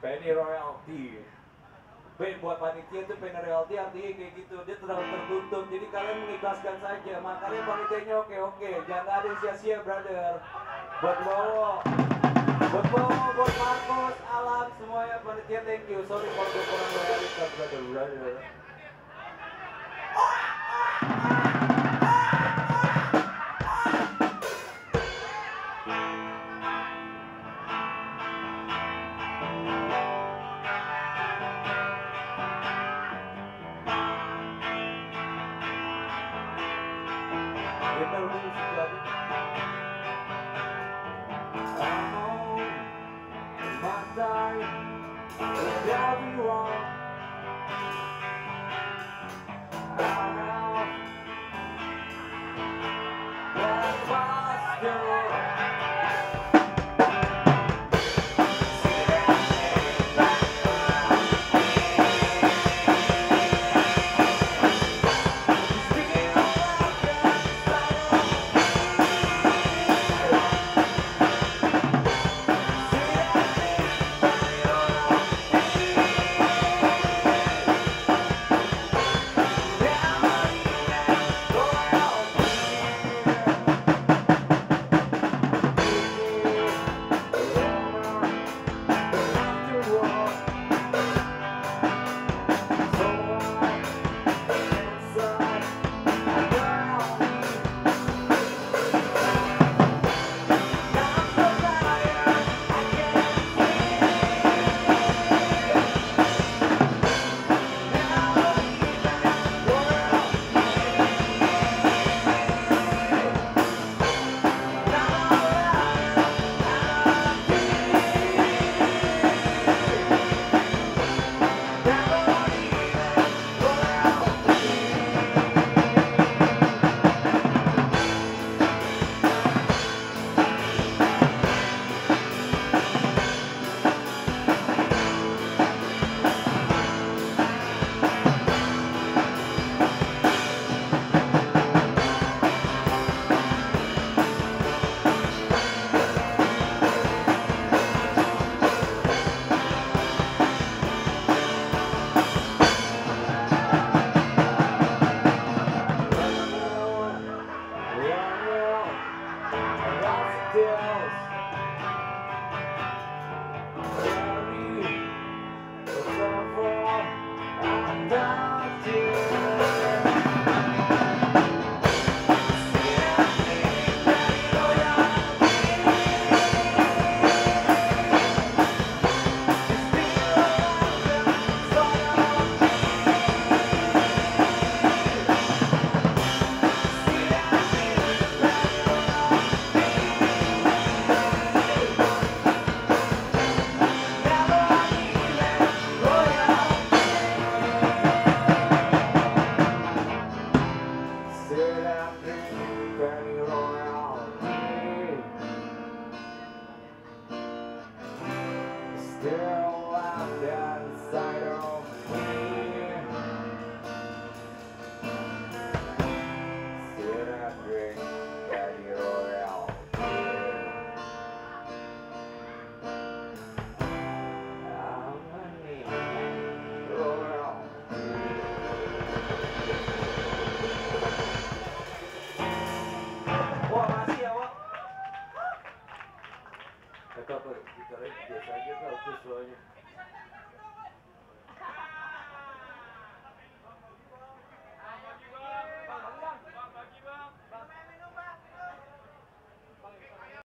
Penny royalty. Buat panitia itu penny royalty artinya kayak gitu, dia terlalu tertutup, jadi kalian mengikhlaskan saja. Makanya panitianya oke, jangan ada sia-sia brother. Buat buat Marcos, Alam, semuanya panitia thank you. Sorry kalau gue kurang loyalitas brother. Kita udah musik lagi. I'm on my time with everyone. I know that was good. Still out there inside of me. Still I drink Penny royalty. I'm Penny royalty. Wah, makasih ya, Wak. Kita biasa aja kau tuh soalnya.